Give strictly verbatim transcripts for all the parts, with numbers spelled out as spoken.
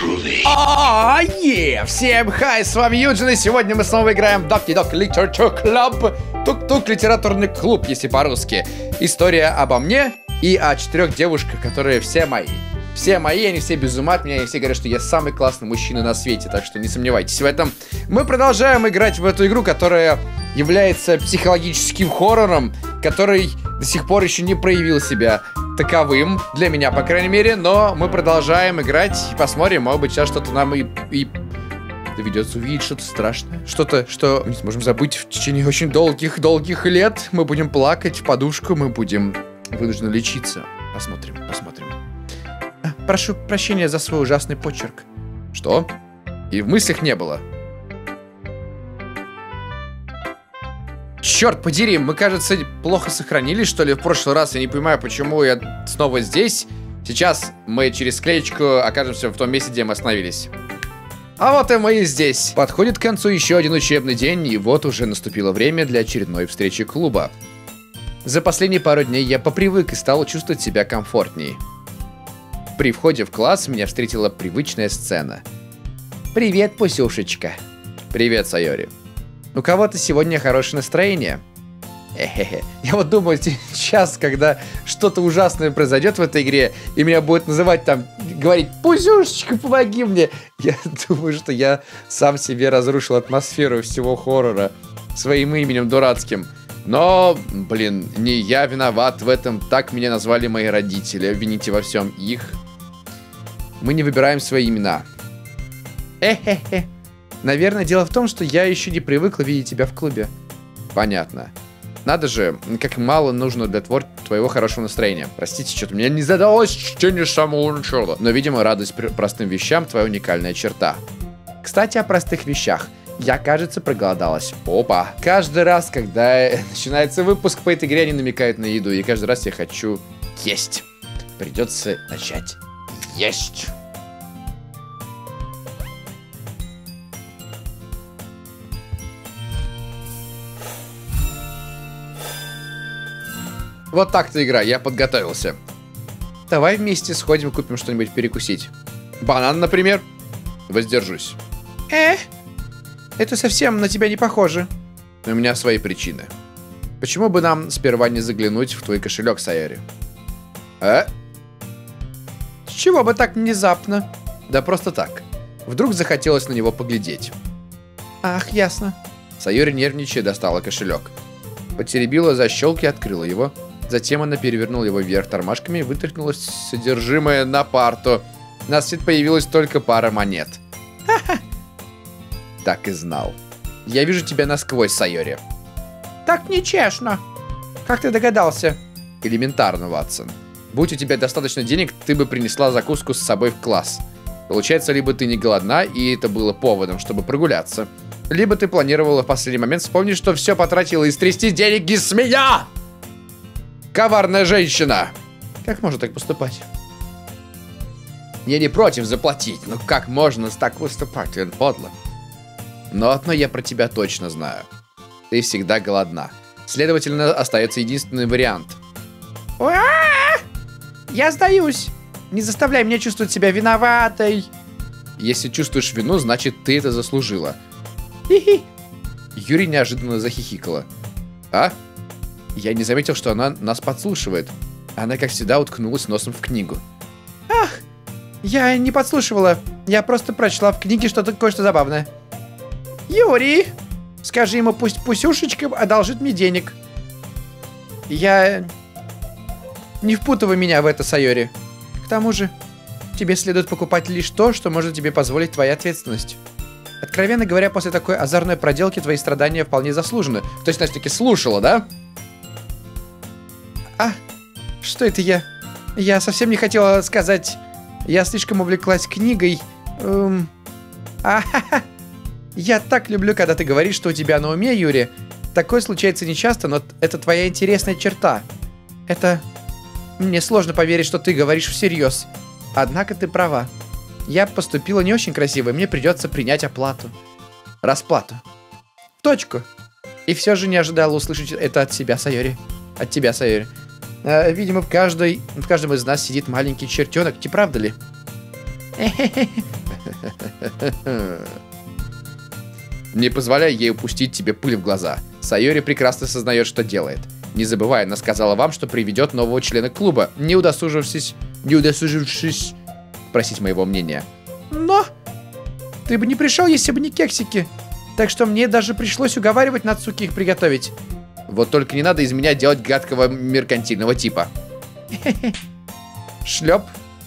А, е! Всем хай, с вами Юджин, и сегодня мы снова играем в Doki Doki Literature Club. Тук-тук, литературный клуб, если по-русски. История обо мне и о четырех девушках, которые все мои. Все мои, они все без ума от меня, и все говорят, что я самый классный мужчина на свете, так что не сомневайтесь в этом. Мы продолжаем играть в эту игру, которая является психологическим хоррором, который до сих пор еще не проявил себя таковым, для меня, по крайней мере, но мы продолжаем играть и посмотрим, может быть, сейчас что-то нам и, и доведется увидеть что-то страшное, что-то, что мы не сможем забыть в течение очень долгих-долгих лет. Мы будем плакать в подушку, мы будем вынуждены лечиться. Посмотрим, посмотрим. А, прошу прощения за свой ужасный почерк. Что? И в мыслях не было. Черт подери, мы, кажется, плохо сохранились, что ли, в прошлый раз. Я не понимаю, почему я снова здесь. Сейчас мы через склеечку окажемся в том месте, где мы остановились. А вот и мы здесь. Подходит к концу еще один учебный день, и вот уже наступило время для очередной встречи клуба. За последние пару дней я попривык и стал чувствовать себя комфортнее. При входе в класс меня встретила привычная сцена. «Привет, Пусюшечка». «Привет, Сайори». «У кого-то сегодня хорошее настроение». Эхе-хе. Я вот думаю, сейчас, когда что-то ужасное произойдет в этой игре, и меня будет называть там, говорить: «Пусюшечка, помоги мне», я думаю, что я сам себе разрушил атмосферу всего хоррора своим именем дурацким. Но, блин, не я виноват в этом, так меня назвали мои родители, обвините во всем их. Мы не выбираем свои имена. Эхе-хе. Наверное, дело в том, что я еще не привыкла видеть тебя в клубе. Понятно. Надо же, как мало нужно для твор твоего хорошего настроения. Простите, что-то мне не задалось чтение с самого начала. Но, видимо, радость простым вещам — твоя уникальная черта. Кстати, о простых вещах. Я, кажется, проголодалась. Опа. Каждый раз, когда начинается выпуск по этой игре, они намекают на еду. И каждый раз я хочу есть. Придется начать есть. Вот так-то игра, я подготовился. Давай вместе сходим, купим что-нибудь перекусить. Банан, например. Воздержусь. Э, это совсем на тебя не похоже. У меня свои причины. Почему бы нам сперва не заглянуть в твой кошелек, Сайори? Э? С чего бы так внезапно? Да просто так. Вдруг захотелось на него поглядеть. Ах, ясно. Сайори, нервничая, достала кошелек. Потеребила защелки и открыла его. Затем она перевернула его вверх тормашками и вытряхнула содержимое на парту. На свет появилась только пара монет. Ха-ха. Так и знал. Я вижу тебя насквозь, Сайори. Так нечестно. Как ты догадался? Элементарно, Ватсон. Будь у тебя достаточно денег, ты бы принесла закуску с собой в класс. Получается, либо ты не голодна, и это было поводом, чтобы прогуляться, либо ты планировала в последний момент вспомнить, что все потратила и стрясти деньги с меня! Коварная женщина! Как можно так поступать? Я не против заплатить, но как можно так выступать, это подло. Но одно я про тебя точно знаю. Ты всегда голодна. Следовательно, остается единственный вариант. Уа! Я сдаюсь. Не заставляй меня чувствовать себя виноватой. Если чувствуешь вину, значит, ты это заслужила. Хи-хи. Юри неожиданно захихикала. А? Я не заметил, что она нас подслушивает. Она, как всегда, уткнулась носом в книгу. Ах, я не подслушивала. Я просто прочла в книге что-то кое-что забавное. Юрий, скажи ему, пусть Пусюшечка одолжит мне денег. Я... Не впутывай меня в это, Сайори. К тому же, тебе следует покупать лишь то, что может тебе позволить твоя ответственность. Откровенно говоря, после такой озорной проделки твои страдания вполне заслужены. То есть, значит, таки слушала, да? А, что это я? Я совсем не хотела сказать. Я слишком увлеклась книгой. Эм... А-ха-ха. Я так люблю, когда ты говоришь, что у тебя на уме, Юри. Такое случается нечасто, но это твоя интересная черта. Это... Мне сложно поверить, что ты говоришь всерьез. Однако ты права. Я поступила не очень красиво, и мне придется принять оплату. Расплату. Точку. И все же не ожидала услышать это от себя, Сайори. От тебя, Сайори. А, видимо, в, каждой, в каждом из нас сидит маленький чертенок, не правда ли? Не позволяй ей упустить тебе пыль в глаза. Сайори прекрасно сознает, что делает. Не забывай, она сказала вам, что приведет нового члена клуба, не удосужившись, не удосужившись просить моего мнения. Но ты бы не пришел, если бы не кексики. Так что мне даже пришлось уговаривать Нацуки их приготовить. Вот только не надо из меня делать гадкого меркантильного типа. Шлеп.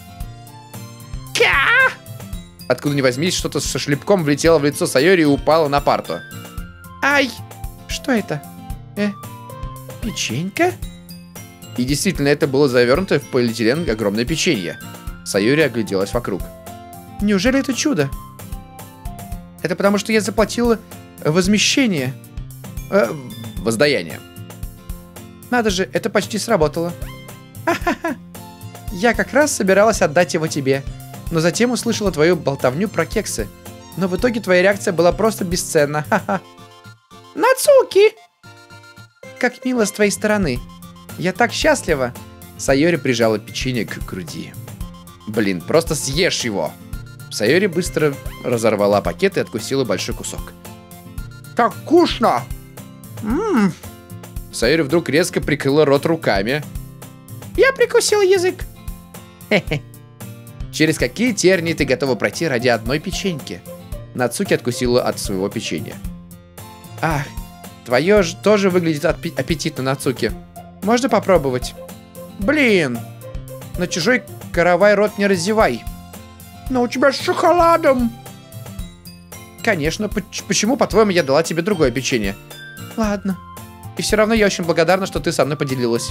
Откуда ни возьмись, что-то со шлепком влетело в лицо Сайори и упало на парту. Ай! Что это? Э, печенька? И действительно, это было завернуто в полиэтилен огромное печенье. Сайори огляделась вокруг. Неужели это чудо? Это потому, что я заплатила возмещение. Э, воздаяние. Надо же, это почти сработало. Ха-ха-ха. Я как раз собиралась отдать его тебе, но затем услышала твою болтовню про кексы. Но в итоге твоя реакция была просто бесценна. Ха-ха. Нацуки! Как мило с твоей стороны. Я так счастлива. Сайори прижала печенье к груди. Блин, просто съешь его. Сайори быстро разорвала пакет и откусила большой кусок. Как вкусно! Ммм. Сайори вдруг резко прикрыла рот руками. Я прикусила язык. Хе-хе. Через какие тернии ты готова пройти ради одной печеньки? Нацуки откусила от своего печенья. Ах, твое же тоже выглядит аппетитно, Нацуки. Можно попробовать? Блин, на чужой каравай рот не разевай. Но у тебя с шоколадом. Конечно, почему, по-твоему, я дала тебе другое печенье? Ладно. И все равно я очень благодарна, что ты со мной поделилась.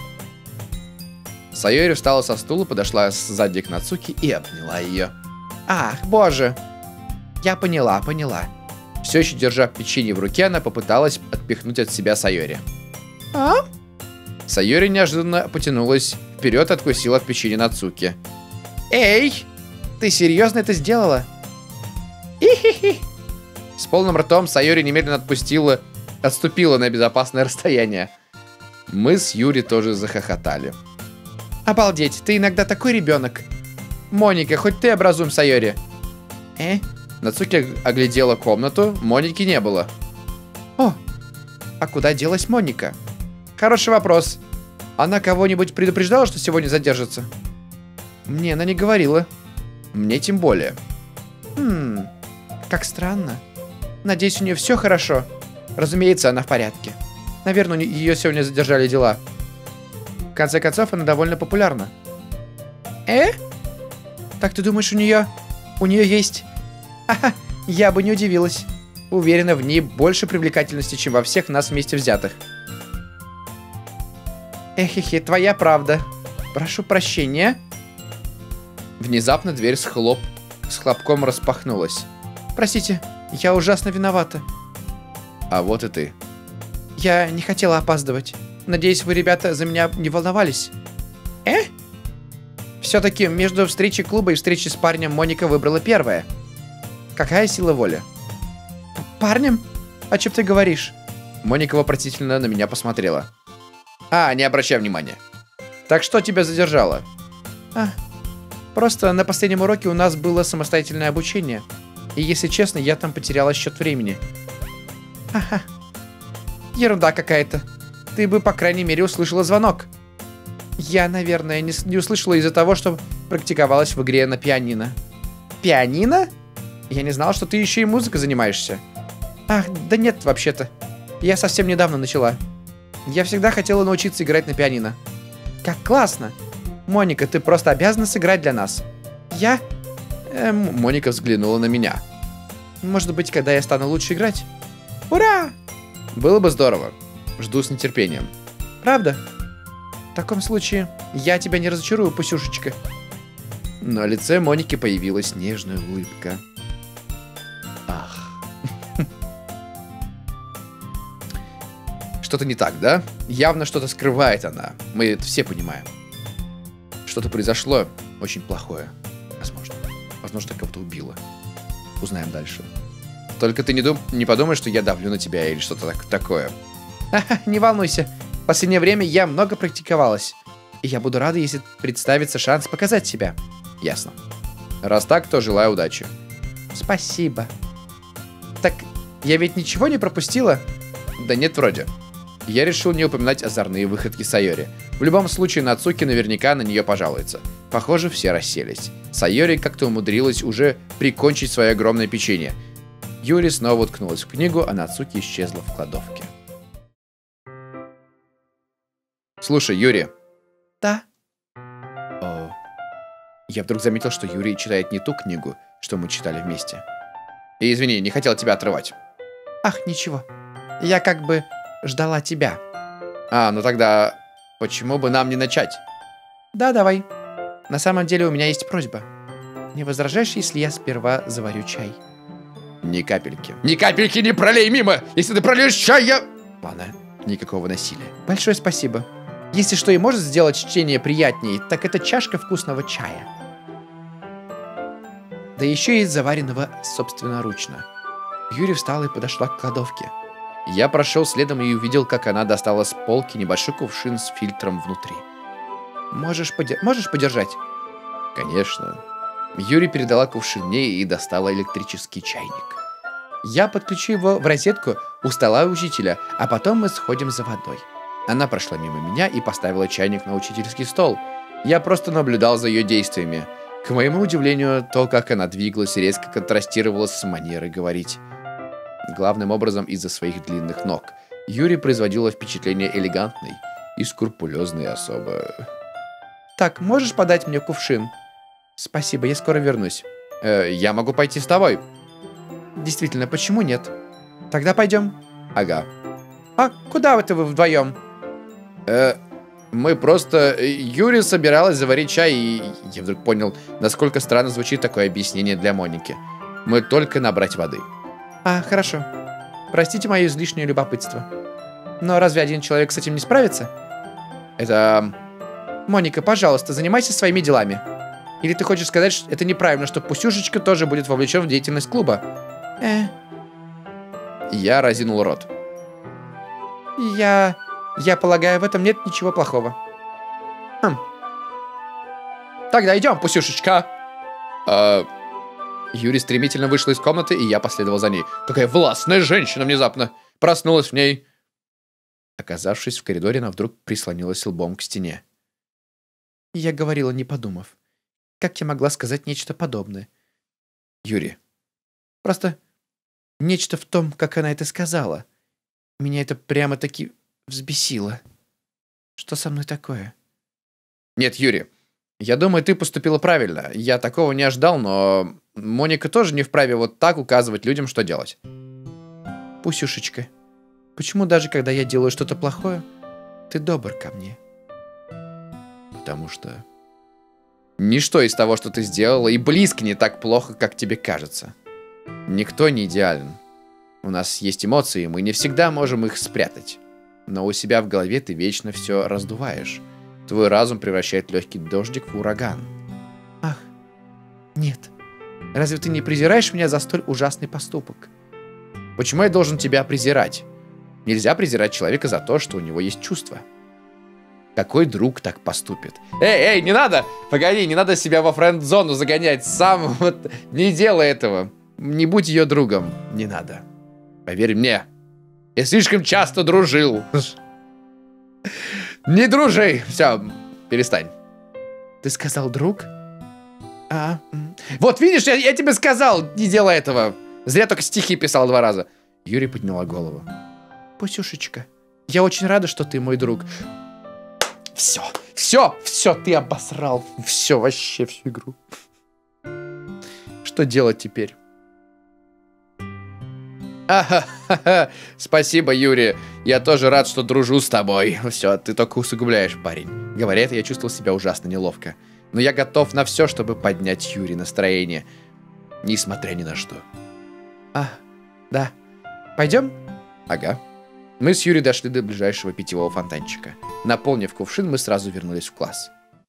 Сайори встала со стула, подошла сзади к Нацуки и обняла ее. Ах, боже. Я поняла, поняла. Все еще держа печенье в руке, она попыталась отпихнуть от себя Сайори. А? Сайори неожиданно потянулась вперед и откусила от печенья Нацуки. Эй, ты серьезно это сделала? И-хи-хи. С полным ртом Сайори немедленно отпустила, отступила на безопасное расстояние. Мы с Юри тоже захохотали. Обалдеть, ты иногда такой ребенок. Моника, хоть ты образуем Сайори. Э? Нацуки оглядела комнату, Моники не было. О, а куда делась Моника? Хороший вопрос. Она кого-нибудь предупреждала, что сегодня задержится? Мне она не говорила. Мне тем более. Хм, как странно. Надеюсь, у нее все хорошо. Разумеется, она в порядке. Наверное, ее сегодня задержали дела. В конце концов, она довольно популярна. Э? Так ты думаешь, у нее... У нее есть... Ха-ха, я бы не удивилась. Уверена, в ней больше привлекательности, чем во всех нас вместе взятых. Эхе-хе, твоя правда. Прошу прощения. Внезапно дверь с, хлоп... с хлопком распахнулась. Простите, я ужасно виновата. А вот и ты. Я не хотела опаздывать. Надеюсь, вы, ребята, за меня не волновались. Э? Все-таки между встречей клуба и встречей с парнем Моника выбрала первое. Какая сила воли? Парнем? О чем ты говоришь? Моника вопросительно на меня посмотрела. А, не обращай внимания. Так что тебя задержало? А, просто на последнем уроке у нас было самостоятельное обучение. И, если честно, я там потеряла счет времени. Ага. Ерунда какая-то. Ты бы, по крайней мере, услышала звонок. Я, наверное, не, не услышала из-за того, что практиковалась в игре на пианино. Пианино? Я не знала, что ты еще и музыкой занимаешься. Ах, да нет, вообще-то. Я совсем недавно начала. Я всегда хотела научиться играть на пианино. Как классно. Моника, ты просто обязана сыграть для нас. Я... Эм, Моника взглянула на меня. Может быть, когда я стану лучше играть? Ура! Было бы здорово. Жду с нетерпением. Правда? В таком случае, я тебя не разочарую, пусюшечка. На лице Моники появилась нежная улыбка. Ах. Что-то не так, да? Явно что-то скрывает она. Мы это все понимаем. Что-то произошло очень плохое. Возможно. Возможно, кого-то убило. Узнаем дальше. Только ты не, дум... не подумай, что я давлю на тебя или что-то так... такое. Ха-ха, не волнуйся. В последнее время я много практиковалась. И я буду рада, если представится шанс показать себя. Ясно. Раз так, то желаю удачи. Спасибо. Так, я ведь ничего не пропустила? Да нет, вроде. Я решил не упоминать озорные выходки Сайори. В любом случае, Нацуки наверняка на нее пожалуется. Похоже, все расселись. Сайори как-то умудрилась уже прикончить свое огромное печенье. Юри снова уткнулась в книгу, а Нацуки исчезла в кладовке. Слушай, Юри. Да? О, я вдруг заметил, что Юрий читает не ту книгу, что мы читали вместе. И извини, не хотел тебя отрывать. Ах, ничего. Я как бы ждала тебя. А, ну тогда почему бы нам не начать? Да, давай. На самом деле у меня есть просьба. Не возражаешь, если я сперва заварю чай? Ни капельки. Ни капельки не пролей мимо! Если ты прольешь чай, я... Ладно, никакого насилия. Большое спасибо. Если что и может сделать чтение приятнее, так это чашка вкусного чая. Да еще и заваренного собственноручно. Юри встала и подошла к кладовке. Я прошел следом и увидел, как она достала с полки небольшой кувшин с фильтром внутри. Можешь, подер... Можешь подержать? Конечно. Юри передала кувшин мне и достала электрический чайник. Я подключу его в розетку у стола учителя, а потом мы сходим за водой. Она прошла мимо меня и поставила чайник на учительский стол. Я просто наблюдал за ее действиями. К моему удивлению, то, как она двигалась, резко контрастировало с манерой говорить. Главным образом из-за своих длинных ног. Юри производила впечатление элегантной и скрупулезной особы. Так, можешь подать мне кувшин? Спасибо, я скоро вернусь. Э, я могу пойти с тобой. Действительно, почему нет? Тогда пойдем. Ага. А куда это вы вдвоем? Э, мы просто... Юри собиралась заварить чай, и я вдруг понял, насколько странно звучит такое объяснение для Моники. Мы только набрать воды. А, хорошо. Простите мое излишнее любопытство. Но разве один человек с этим не справится? Это... Моника, пожалуйста, занимайся своими делами. Или ты хочешь сказать, что это неправильно, что Пусюшечка тоже будет вовлечен в деятельность клуба? Э. Я разинул рот. Я... Я полагаю, в этом нет ничего плохого. Хм. Тогда идем, Пусюшечка. А... Юри стремительно вышла из комнаты, и я последовал за ней. Какая властная женщина внезапно проснулась в ней. Оказавшись в коридоре, она вдруг прислонилась лбом к стене. Я говорила, не подумав. Как я могла сказать нечто подобное? Юри. Просто нечто в том, как она это сказала. Меня это прямо-таки взбесило. Что со мной такое? Нет, Юри. Я думаю, ты поступила правильно. Я такого не ожидал, но Моника тоже не вправе вот так указывать людям, что делать. Пусюшечка, почему даже когда я делаю что-то плохое, ты добр ко мне? Потому что ничто из того, что ты сделала, и близко не так плохо, как тебе кажется. Никто не идеален. У нас есть эмоции, мы не всегда можем их спрятать. Но у себя в голове ты вечно все раздуваешь. Твой разум превращает легкий дождик в ураган. Ах, нет. Разве ты не презираешь меня за столь ужасный поступок? Почему я должен тебя презирать? Нельзя презирать человека за то, что у него есть чувства. Какой друг так поступит? Эй, эй, не надо! Погоди, не надо себя во френд-зону загонять. Сам вот не делай этого. Не будь ее другом. Не надо. Поверь мне. Я слишком часто дружил. Не дружи. Все, перестань. Ты сказал друг? А, вот видишь, я, я тебе сказал, не делай этого. Зря только стихи писал два раза. Юри подняла голову. Пусюшечка, я очень рада, что ты мой друг. Все, все, все, ты обосрал. Все, вообще всю игру. Что делать теперь? Ага, спасибо, Юрий. Я тоже рад, что дружу с тобой. Все, ты только усугубляешь, парень. Говоря это, я чувствовал себя ужасно неловко. Но я готов на все, чтобы поднять Юри настроение. Несмотря ни на что. А, да. Пойдем? Ага. Мы с Юри дошли до ближайшего питьевого фонтанчика. Наполнив кувшин, мы сразу вернулись в класс.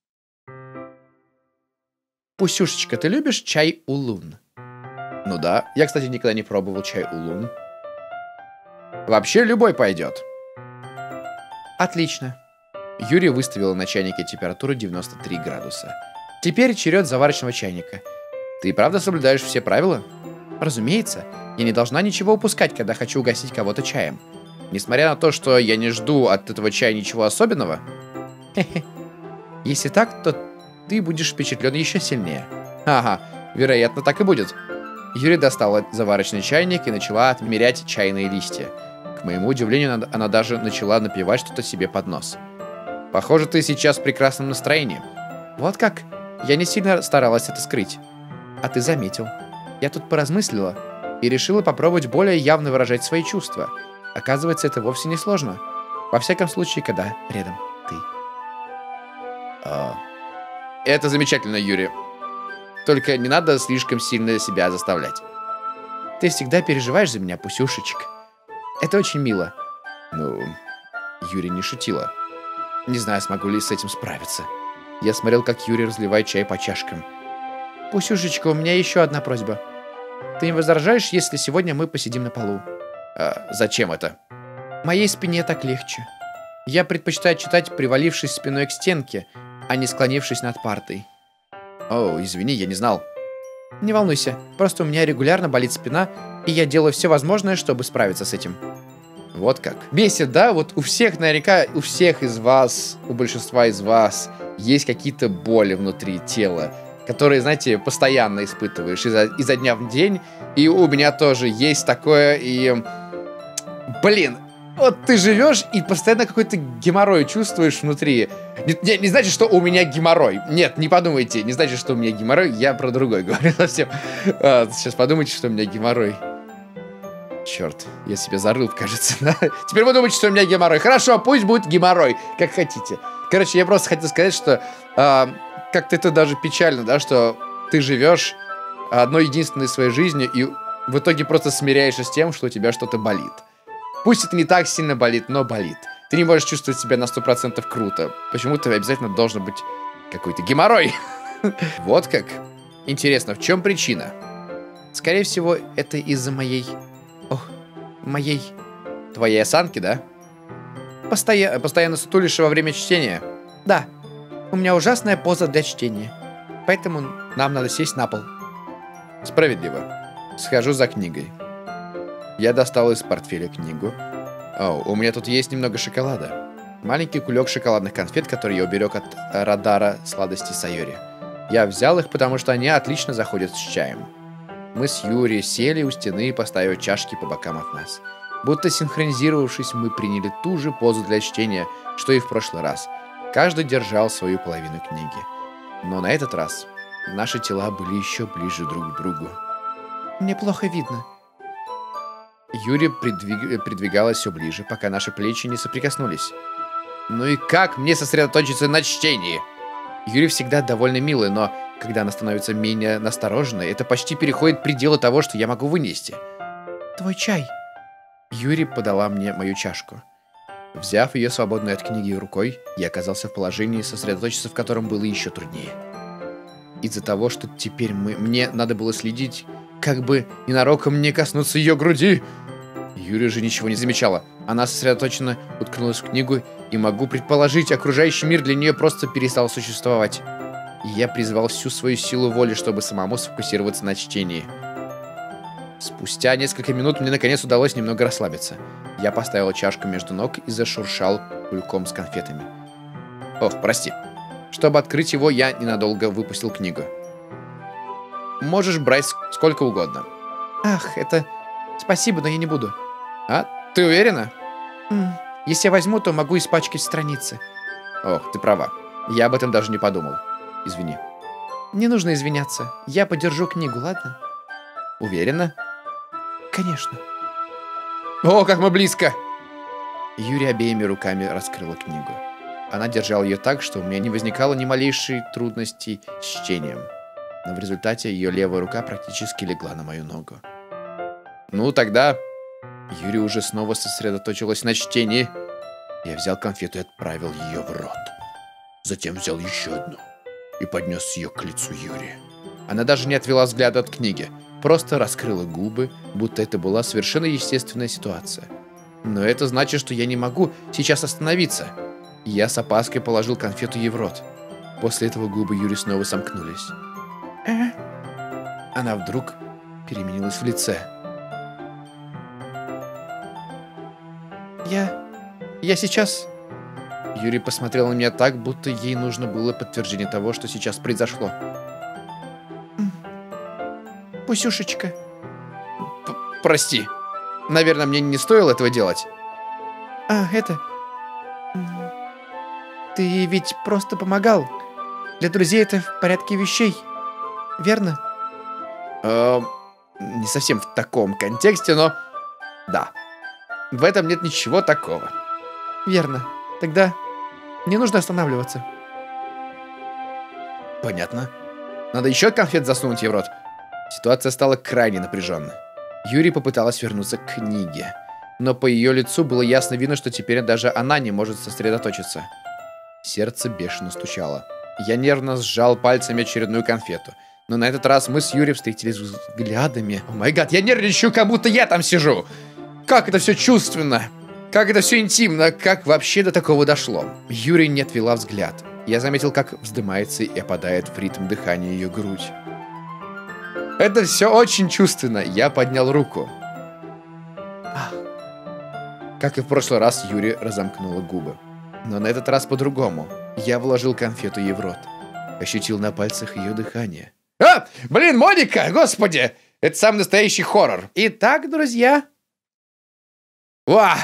Пусюшечка, ты любишь чай улун? Ну да. Я, кстати, никогда не пробовал чай улун. Вообще любой пойдет. Отлично. Юрий выставила на чайнике температуру девяносто три градуса. Теперь черед заварочного чайника. Ты и правда соблюдаешь все правила? Разумеется, я не должна ничего упускать, когда хочу угостить кого-то чаем. Несмотря на то, что я не жду от этого чая ничего особенного? Хе-хе. Если так, то ты будешь впечатлен еще сильнее. Ага, вероятно, так и будет. Юри достала заварочный чайник и начала отмерять чайные листья. К моему удивлению, она, она даже начала напевать что-то себе под нос. Похоже, ты сейчас в прекрасном настроении. Вот как? Я не сильно старалась это скрыть. А ты заметил. Я тут поразмыслила и решила попробовать более явно выражать свои чувства. Оказывается, это вовсе не сложно. Во всяком случае, когда рядом ты. А... Это замечательно, Юри. Только не надо слишком сильно себя заставлять. Ты всегда переживаешь за меня, пусюшечек. Это очень мило. Ну, Юри не шутила. Не знаю, смогу ли с этим справиться. Я смотрел, как Юри разливает чай по чашкам. Пусюшечка, у меня еще одна просьба. Ты не возражаешь, если сегодня мы посидим на полу? А зачем это? Моей спине так легче. Я предпочитаю читать, привалившись спиной к стенке, а не склонившись над партой. О, извини, я не знал. Не волнуйся, просто у меня регулярно болит спина, и я делаю все возможное, чтобы справиться с этим. Вот как. Бесит, да? Вот у всех, наверняка, у всех из вас, у большинства из вас есть какие-то боли внутри тела, которые, знаете, постоянно испытываешь изо, изо дня в день. И у меня тоже есть такое, и... Блин, вот ты живешь и постоянно какой-то геморрой чувствуешь внутри. Не, не, не значит, что у меня геморрой. Нет, не подумайте, не значит, что у меня геморрой. Я про другой говорю совсем. А, сейчас подумайте, что у меня геморрой. Черт, я себе зарыл, кажется, да? Теперь вы думаете, что у меня геморрой. Хорошо, пусть будет геморрой, как хотите. Короче, я просто хотел сказать, что а, как-то это даже печально, да, что ты живешь одной единственной своей жизнью и в итоге просто смиряешься с тем, что у тебя что-то болит. Пусть это не так сильно болит, но болит. Ты не можешь чувствовать себя на сто процентов круто. Почему-то обязательно должен быть какой-то геморрой. Вот как. Интересно, в чем причина? Скорее всего, это из-за моей... Ох, моей... Твоей осанки, да? Постоя... Постоянно сутулишь во время чтения? Да. У меня ужасная поза для чтения. Поэтому нам надо сесть на пол. Справедливо. Схожу за книгой. Я достал из портфеля книгу. О, у меня тут есть немного шоколада. Маленький кулек шоколадных конфет, который я уберег от радара сладостей Сайори. Я взял их, потому что они отлично заходят с чаем. Мы с Юри сели у стены, поставив чашки по бокам от нас. Будто синхронизировавшись, мы приняли ту же позу для чтения, что и в прошлый раз. Каждый держал свою половину книги. Но на этот раз наши тела были еще ближе друг к другу. Мне плохо видно. Юри придвиг... придвигалась все ближе, пока наши плечи не соприкоснулись. Ну и как мне сосредоточиться на чтении? Юри всегда довольно милая, но когда она становится менее настороженной, это почти переходит пределы того, что я могу вынести. Твой чай. Юри подала мне мою чашку. Взяв ее свободной от книги рукой, я оказался в положении, сосредоточиться в котором было еще труднее. Из-за того, что теперь мы... мне надо было следить, как бы ненароком не коснуться ее груди. Юри же ничего не замечала. Она сосредоточенно уткнулась в книгу, и могу предположить, окружающий мир для нее просто перестал существовать. И я призвал всю свою силу воли, чтобы самому сфокусироваться на чтении. Спустя несколько минут мне наконец удалось немного расслабиться. Я поставил чашку между ног и зашуршал кульком с конфетами. Ох, прости. Чтобы открыть его, я ненадолго выпустил книгу. Можешь брать сколько угодно. Ах, это... Спасибо, но я не буду. А? Ты уверена? М-м, если я возьму, то могу испачкать страницы. Ох, ты права. Я об этом даже не подумал. Извини. Не нужно извиняться. Я подержу книгу, ладно? Уверена? Конечно. О, как мы близко! Юри обеими руками раскрыла книгу. Она держала ее так, что у меня не возникало ни малейшей трудности с чтением. Но в результате ее левая рука практически легла на мою ногу. Ну, тогда... Юри уже снова сосредоточилась на чтении. Я взял конфету и отправил ее в рот. Затем взял еще одну и поднес ее к лицу Юри. Она даже не отвела взгляда от книги, просто раскрыла губы, будто это была совершенно естественная ситуация. Но это значит, что я не могу сейчас остановиться. Я с опаской положил конфету ей в рот. После этого губы Юри снова сомкнулись. Э, она вдруг переменилась в лице. Я... я сейчас... Юри посмотрел на меня так, будто ей нужно было подтверждение того, что сейчас произошло. Пусюшечка. П Прости. Наверное, мне не стоило этого делать. А, это... Ты ведь просто помогал. Для друзей это в порядке вещей. Верно? Эм, не совсем в таком контексте, но... Да. В этом нет ничего такого. Верно. Тогда не нужно останавливаться. Понятно. Надо еще конфет засунуть ей в рот. Ситуация стала крайне напряженной. Юри попыталась вернуться к книге. Но по ее лицу было ясно видно, что теперь даже она не может сосредоточиться. Сердце бешено стучало. Я нервно сжал пальцами очередную конфету. Но на этот раз мы с Юри встретились взглядами. О май гад, я нервничаю, как будто я там сижу. Как это все чувственно. Как это все интимно. Как вообще до такого дошло. Юри не отвела взгляд. Я заметил, как вздымается и опадает в ритм дыхания ее грудь. Это все очень чувственно. Я поднял руку. Ах. Как и в прошлый раз, Юри разомкнула губы. Но на этот раз по-другому. Я вложил конфету ей в рот. Ощутил на пальцах ее дыхание. А! Блин, Моника! Господи! Это самый настоящий хоррор. Итак, друзья... Ва!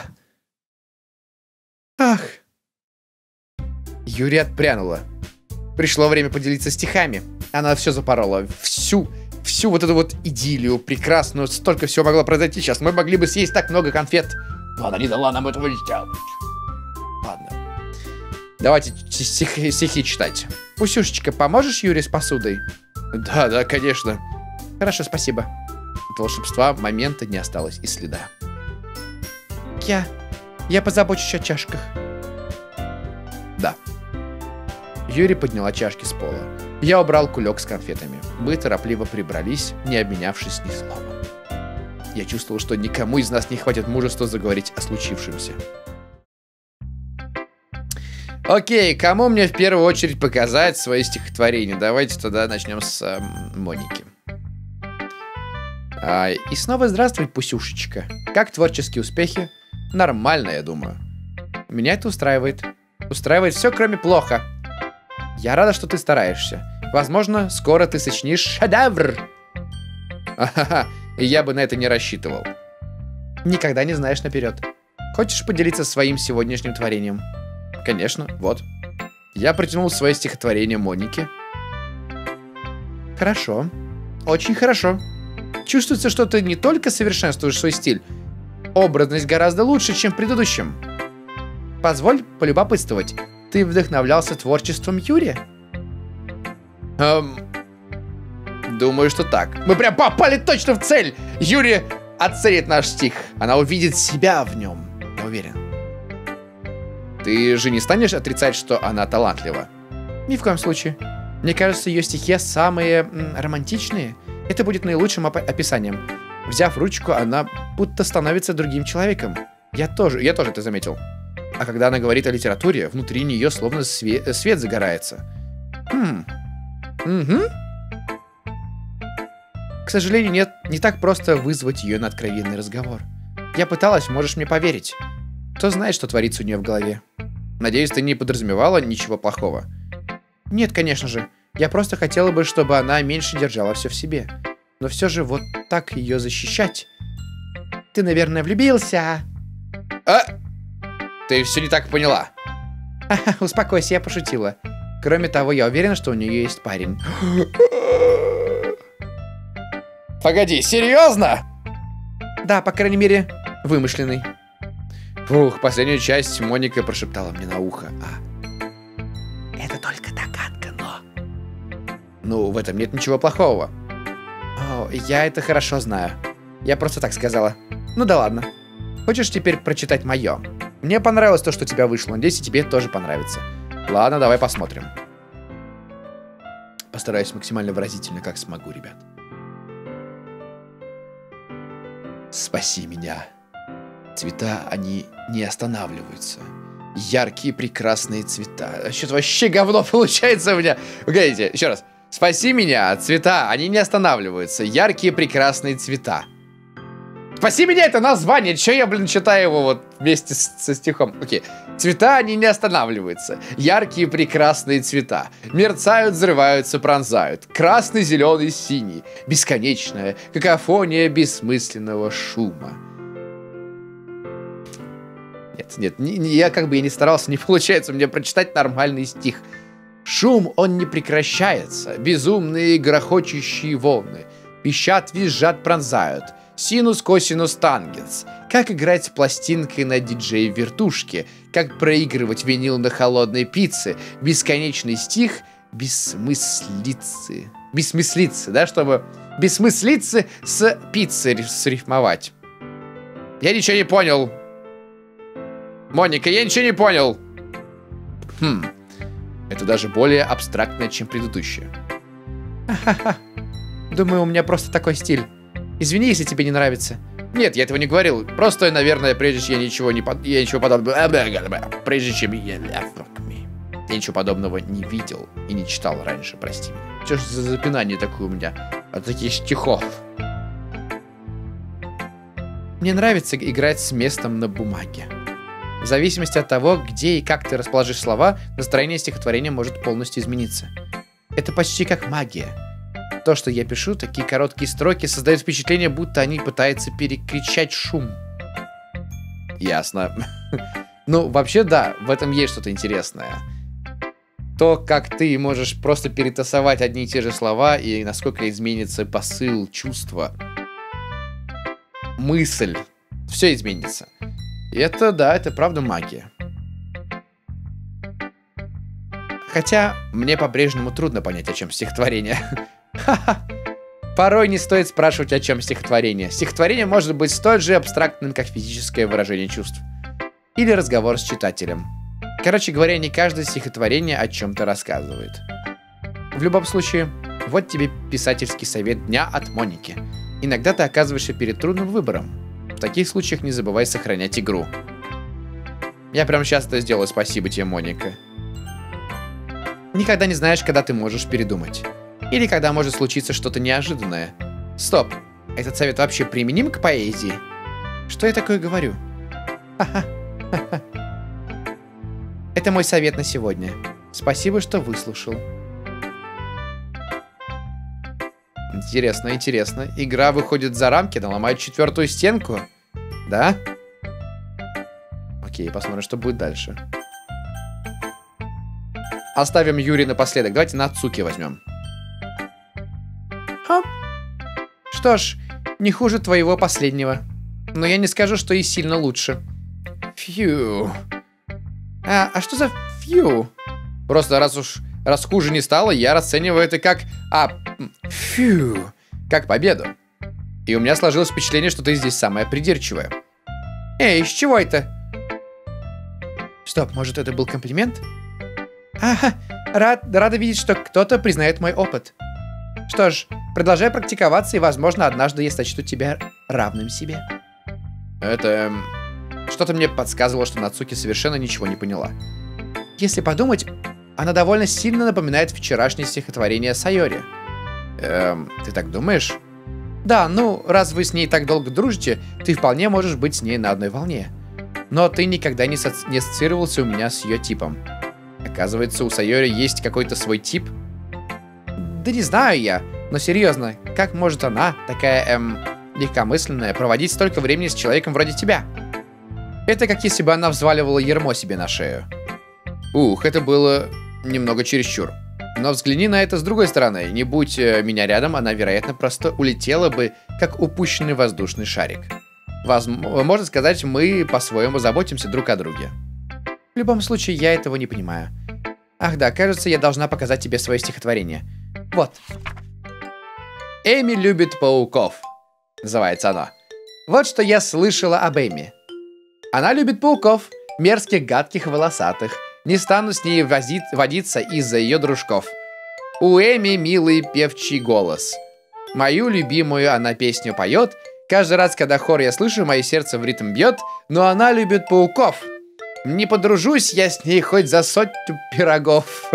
Ах! Юри отпрянула. Пришло время поделиться стихами. Она все запорола. Всю, всю вот эту вот идиллию прекрасную. Столько всего могло произойти сейчас. Мы могли бы съесть так много конфет. Но она не дала нам этого сделать. Ладно. Давайте стихи, стихи читать. Пусюшечка, поможешь Юре с посудой? Да, да, конечно. Хорошо, спасибо. От волшебства момента не осталось и следа. Я... я позабочусь о чашках. Да. Юри подняла чашки с пола. Я убрал кулек с конфетами. Мы торопливо прибрались, не обменявшись ни словом. Я чувствовал, что никому из нас не хватит мужества заговорить о случившемся. Окей, кому мне в первую очередь показать свои стихотворения? Давайте тогда начнем с э, Моники. А, и снова здравствуй, Пусюшечка. Как творческие успехи? Нормально, я думаю. Меня это устраивает. Устраивает все, кроме плохо. Я рада, что ты стараешься. Возможно, скоро ты сочинишь шедевр. Ага, и я бы на это не рассчитывал. Никогда не знаешь наперед. Хочешь поделиться своим сегодняшним творением? Конечно, вот. Я протянул свое стихотворение Монике. Хорошо. Очень хорошо. Чувствуется, что ты не только совершенствуешь свой стиль. Образность гораздо лучше, чем в предыдущем. Позволь полюбопытствовать. Ты вдохновлялся творчеством Юри? Эм... Думаю, что так. Мы прям попали точно в цель! Юри оценит наш стих. Она увидит себя в нем. Я уверен. Ты же не станешь отрицать, что она талантлива? Ни в коем случае. Мне кажется, ее стихи самые м, романтичные. Это будет наилучшим оп- описанием. Взяв ручку, она будто становится другим человеком. Я тоже, я тоже это заметил. А когда она говорит о литературе, внутри нее словно све- свет загорается. Хм. Угу. К сожалению, нет, не так просто вызвать ее на откровенный разговор. Я пыталась, можешь мне поверить. Кто знает, что творится у нее в голове. Надеюсь, ты не подразумевала ничего плохого? Нет, конечно же. Я просто хотела бы, чтобы она меньше держала все в себе. Но все же вот так ее защищать. Ты, наверное, влюбился. А? Ты все не так поняла. Успокойся, я пошутила. Кроме того, я уверена, что у нее есть парень. Погоди, серьезно? Да, по крайней мере, вымышленный. Фух, последнюю часть Моника прошептала мне на ухо. А. Это только догадка, но... Ну, в этом нет ничего плохого. О, я это хорошо знаю. Я просто так сказала. Ну да ладно. Хочешь теперь прочитать мое? Мне понравилось то, что у тебя вышло. Надеюсь, и тебе тоже понравится. Ладно, давай посмотрим. Постараюсь максимально выразительно, как смогу, ребят. Спаси меня. Цвета, они не останавливаются. Яркие, прекрасные цвета. Что-то вообще говно получается у меня. Погодите, еще раз. Спаси меня, цвета, они не останавливаются. Яркие прекрасные цвета. Спаси меня, это название. Че я, блин, читаю его вот вместе с, со стихом? Окей. Цвета, они не останавливаются. Яркие прекрасные цвета. Мерцают, взрываются, пронзают. Красный, зеленый, синий. Бесконечная какофония бессмысленного шума. Нет, нет, не, не, я как бы и не старался, не получается мне прочитать нормальный стих. Шум, он не прекращается. Безумные грохочущие волны. Пищат, визжат, пронзают. Синус, косинус, тангенс. Как играть с пластинкой на диджей-вертушке. Как проигрывать винил на холодной пицце. Бесконечный стих бессмыслицы. Бессмыслицы, да, чтобы бессмыслицы с пиццей срифмовать. Я ничего не понял. Моника, я ничего не понял. Хм. Это даже более абстрактное, чем предыдущее. Ха-ха. Думаю, у меня просто такой стиль. Извини, если тебе не нравится. Нет, я этого не говорил. Просто, наверное, прежде чем я ничего не под... я ничего подобного... Прежде чем я... Я ничего подобного не видел и не читал раньше, прости меня. Что ж за запинание такое у меня от таких стихов? Мне нравится играть с местом на бумаге. В зависимости от того, где и как ты расположишь слова, настроение стихотворения может полностью измениться. Это почти как магия. То, что я пишу, такие короткие строки, создают впечатление, будто они пытаются перекричать шум. Ясно. Ну, вообще, да, в этом есть что-то интересное. То, как ты можешь просто перетасовать одни и те же слова, и насколько изменится посыл, чувство, мысль. Все изменится. И это, да, это правда магия. Хотя, мне по-прежнему трудно понять, о чем стихотворение. Ха-ха. Порой не стоит спрашивать, о чем стихотворение. Стихотворение может быть столь же абстрактным, как физическое выражение чувств. Или разговор с читателем. Короче говоря, не каждое стихотворение о чем-то рассказывает. В любом случае, вот тебе писательский совет дня от Моники. Иногда ты оказываешься перед трудным выбором. В таких случаях не забывай сохранять игру. Я прямо сейчас это сделаю, спасибо тебе, Моника. Никогда не знаешь, когда ты можешь передумать. Или когда может случиться что-то неожиданное. Стоп, этот совет вообще применим к поэзии? Что я такое говорю? Ха-ха. Ха-ха. Это мой совет на сегодня. Спасибо, что выслушал. Интересно, интересно. Игра выходит за рамки, она ломает четвертую стенку. Да? Окей, посмотрим, что будет дальше. Оставим Юри напоследок. Давайте Нацуки возьмем. Хоп. Что ж, не хуже твоего последнего. Но я не скажу, что и сильно лучше. Фью. А, а что за фью? Просто раз уж раз хуже не стало, я расцениваю это как... А, фью. Как победу. И у меня сложилось впечатление, что ты здесь самая придирчивая. Эй, с чего это? Стоп, может это был комплимент? Ага, рад, рада видеть, что кто-то признает мой опыт. Что ж, продолжай практиковаться, и, возможно, однажды я сочту тебя равным себе. Это... Что-то мне подсказывало, что Нацуки совершенно ничего не поняла. Если подумать, она довольно сильно напоминает вчерашнее стихотворение Сайори. Эм, ты так думаешь? Да, ну, раз вы с ней так долго дружите, ты вполне можешь быть с ней на одной волне. Но ты никогда не, соци... не ассоциировался у меня с ее типом. Оказывается, у Сайори есть какой-то свой тип? Да не знаю я, но серьезно, как может она, такая, эм, легкомысленная, проводить столько времени с человеком вроде тебя? Это как если бы она взваливала ярмо себе на шею. Ух, это было немного чересчур. Но взгляни на это с другой стороны. Не будь э, меня рядом, она, вероятно, просто улетела бы, как упущенный воздушный шарик. Возможно, можно сказать, мы по-своему заботимся друг о друге. В любом случае, я этого не понимаю. Ах да, кажется, я должна показать тебе свое стихотворение. Вот. «Эми любит пауков», называется оно. Вот что я слышала об Эми. Она любит пауков, мерзких, гадких, волосатых. Не стану с ней возить, водиться из-за ее дружков. У Эми милый певчий голос. Мою любимую она песню поет. Каждый раз, когда хор я слышу, мое сердце в ритм бьет. Но она любит пауков. Не подружусь я с ней хоть за сотню пирогов.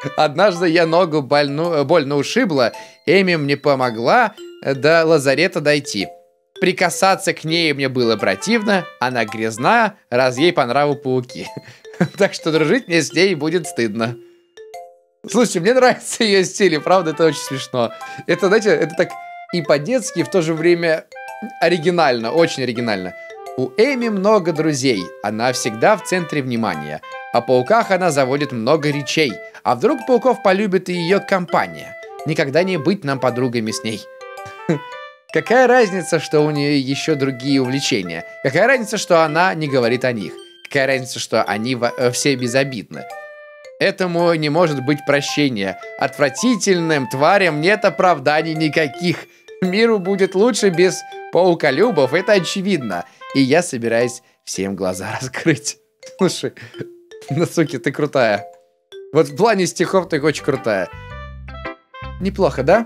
Однажды я ногу больну, больно ушибла, Эми мне помогла до лазарета дойти. Прикасаться к ней мне было противно, она грязна, раз ей по нраву пауки. Так что дружить мне с ней будет стыдно. Слушай, мне нравится ее стиль, и правда, это очень смешно. Это, знаете, это так и по-детски, и в то же время оригинально, очень оригинально. У Эми много друзей, она всегда в центре внимания. О пауках она заводит много речей. А вдруг пауков полюбит и ее компания? Никогда не быть нам подругами с ней. Какая разница, что у нее еще другие увлечения? Какая разница, что она не говорит о них? Какая разница, что они все безобидны? Этому не может быть прощения. Отвратительным тварям нет оправданий никаких. Миру будет лучше без пауколюбов, это очевидно. И я собираюсь всем глаза раскрыть. Слушай, Нацуки, ты крутая. Вот в плане стихов ты очень крутая. Неплохо, да?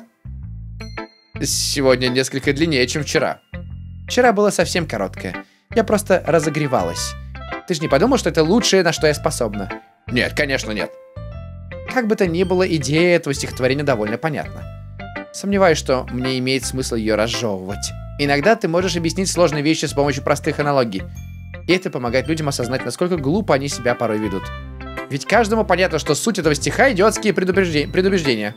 Сегодня несколько длиннее, чем вчера. Вчера было совсем короткое. Я просто разогревалась. Ты же не подумал, что это лучшее, на что я способна? Нет, конечно нет. Как бы то ни было, идея этого стихотворения довольно понятна. Сомневаюсь, что мне имеет смысл ее разжевывать. Иногда ты можешь объяснить сложные вещи с помощью простых аналогий. И это помогает людям осознать, насколько глупо они себя порой ведут. Ведь каждому понятно, что суть этого стиха — идиотские предубеждения. предубеждения.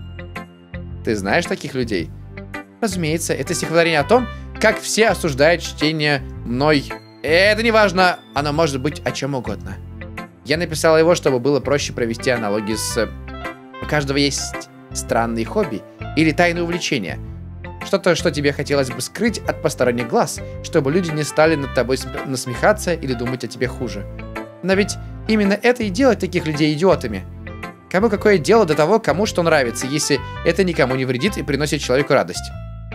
Ты знаешь таких людей? Разумеется, это стихотворение о том, как все осуждают чтение мной. Это не важно, оно может быть о чем угодно. Я написала его, чтобы было проще провести аналогии с... У каждого есть странные хобби или тайные увлечения. Что-то, что тебе хотелось бы скрыть от посторонних глаз, чтобы люди не стали над тобой насмехаться или думать о тебе хуже. Но ведь именно это и делает таких людей идиотами. Кому какое дело до того, кому что нравится, если это никому не вредит и приносит человеку радость?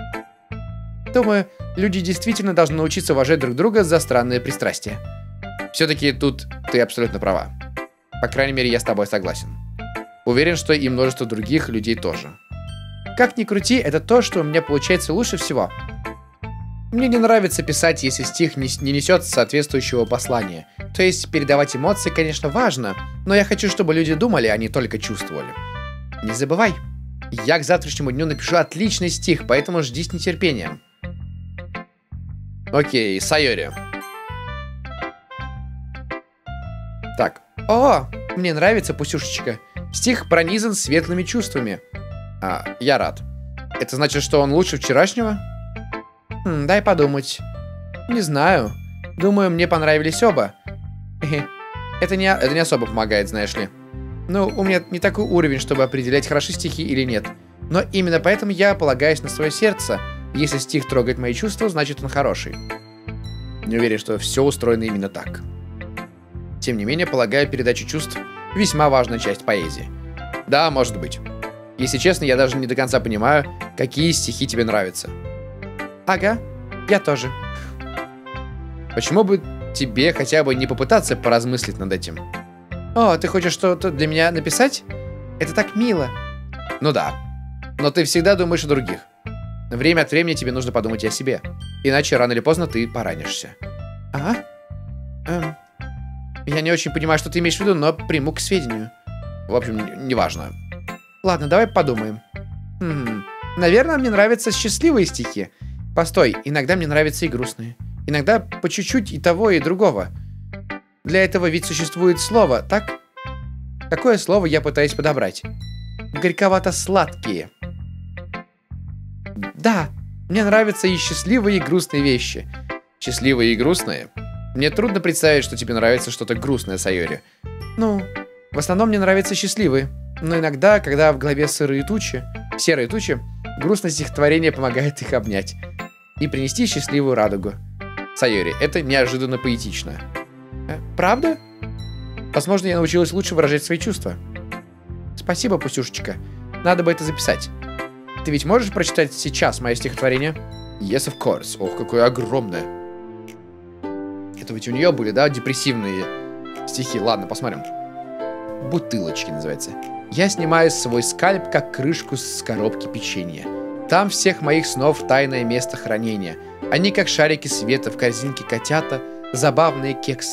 Думаю, люди действительно должны научиться уважать друг друга за странные пристрастия. Все-таки тут ты абсолютно права. По крайней мере, я с тобой согласен. Уверен, что и множество других людей тоже. Как ни крути, это то, что у меня получается лучше всего. Мне не нравится писать, если стих не, не несет соответствующего послания. То есть передавать эмоции, конечно, важно, но я хочу, чтобы люди думали, а не только чувствовали. Не забывай, я к завтрашнему дню напишу отличный стих, поэтому жди с нетерпением. Окей, Сайори. Так, о, мне нравится, Пусюшечка. Стих пронизан светлыми чувствами. А, я рад. Это значит, что он лучше вчерашнего? Хм, дай подумать. Не знаю. Думаю, мне понравились оба. Это не, это не особо помогает, знаешь ли. Ну, у меня не такой уровень, чтобы определять, хороши стихи или нет. Но именно поэтому я полагаюсь на свое сердце. Если стих трогает мои чувства, значит он хороший. Не уверен, что все устроено именно так. Тем не менее, полагаю, передача чувств — весьма важная часть поэзии. Да, может быть. Если честно, я даже не до конца понимаю, какие стихи тебе нравятся. Ага, я тоже. Почему бы тебе хотя бы не попытаться поразмыслить над этим? О, ты хочешь что-то для меня написать? Это так мило. Ну да. Но ты всегда думаешь о других. Время от времени тебе нужно подумать и о себе. Иначе рано или поздно ты поранишься. Ага. Эм, я не очень понимаю, что ты имеешь в виду, но приму к сведению. В общем, неважно. Ладно, давай подумаем. Хм, наверное, мне нравятся счастливые стихи. Постой, иногда мне нравятся и грустные. Иногда по чуть-чуть и того, и другого. Для этого ведь существует слово, так? Какое слово я пытаюсь подобрать? Горьковато-сладкие. Да, мне нравятся и счастливые, и грустные вещи. Счастливые и грустные? Мне трудно представить, что тебе нравится что-то грустное, Сайори. Ну, в основном мне нравятся счастливые. Но иногда, когда в голове сырые тучи, серые тучи, грустное стихотворение помогает их обнять и принести счастливую радугу. Сайори, это неожиданно поэтично. Э, правда? Возможно, я научилась лучше выражать свои чувства. Спасибо, Пусюшечка. Надо бы это записать. Ты ведь можешь прочитать сейчас мое стихотворение? Yes, of course. Ох, какое огромное. Это ведь у нее были, да, депрессивные стихи. Ладно, посмотрим. Бутылочки называется. Я снимаю свой скальп, как крышку с коробки печенья. Там всех моих снов тайное место хранения. Они как шарики света в корзинке котята, забавные кексы.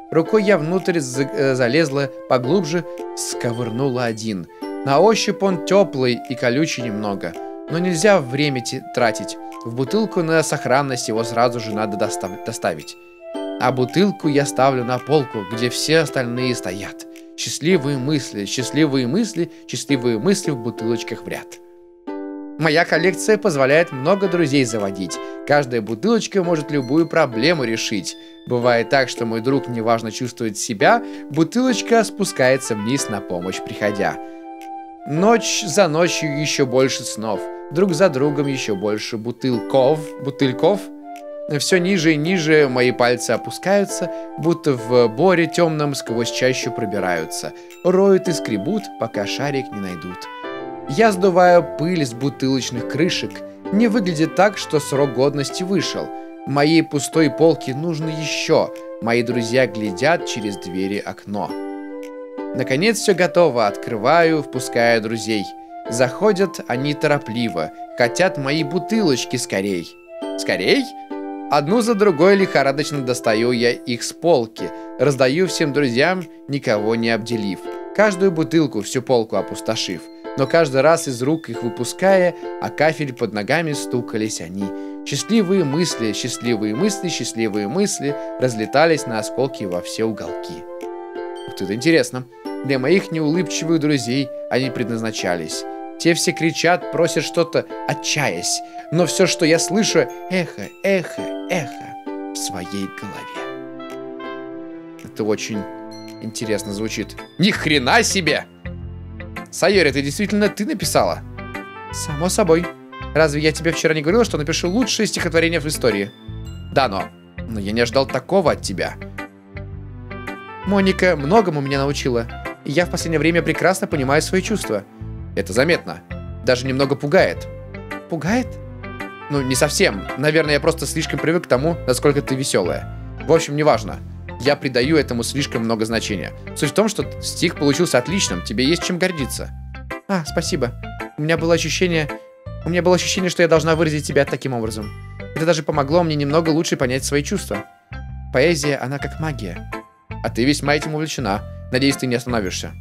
Рукой я внутрь за залезла поглубже, сковырнула один. На ощупь он теплый и колючий немного, но нельзя время тратить. В бутылку на сохранность его сразу же надо достав доставить. А бутылку я ставлю на полку, где все остальные стоят. Счастливые мысли, счастливые мысли, счастливые мысли в бутылочках в ряд. Моя коллекция позволяет много друзей заводить. Каждая бутылочка может любую проблему решить. Бывает так, что мой друг неважно чувствует себя, бутылочка спускается вниз на помощь приходя. Ночь за ночью еще больше снов, друг за другом еще больше бутылков, бутыльков. Все ниже и ниже мои пальцы опускаются, будто в боре темном сквозь чащу пробираются. Роют и скребут, пока шарик не найдут. Я сдуваю пыль с бутылочных крышек. Не выглядит так, что срок годности вышел. Моей пустой полке нужно еще. Мои друзья глядят через двери окно. Наконец все готово. Открываю, впуская друзей. Заходят они торопливо. Хотят мои бутылочки скорей. Скорей? Одну за другой лихорадочно достаю я их с полки. Раздаю всем друзьям, никого не обделив. Каждую бутылку, всю полку опустошив. Но каждый раз из рук их выпуская, а кафель под ногами стукались они. Счастливые мысли, счастливые мысли, счастливые мысли разлетались на осколки во все уголки. Вот это интересно. Для моих неулыбчивых друзей они предназначались. Те все кричат, просят что-то, отчаясь. Но все, что я слышу, эхо, эхо, эхо в своей голове. Это очень интересно звучит. Ни хрена себе! Сайори, это действительно ты написала? Само собой. Разве я тебе вчера не говорила, что напишу лучшее стихотворение в истории? Да, но... Но я не ожидал такого от тебя. Моника многому меня научила. И я в последнее время прекрасно понимаю свои чувства. Это заметно. Даже немного пугает. Пугает? Ну, не совсем. Наверное, я просто слишком привык к тому, насколько ты веселая. В общем, неважно. Я придаю этому слишком много значения. Суть в том, что стих получился отличным, тебе есть чем гордиться. А, спасибо. У меня было ощущение... У меня было ощущение, что я должна выразить себя таким образом. Это даже помогло мне немного лучше понять свои чувства. Поэзия, она как магия. А ты весьма этим увлечена. Надеюсь, ты не остановишься.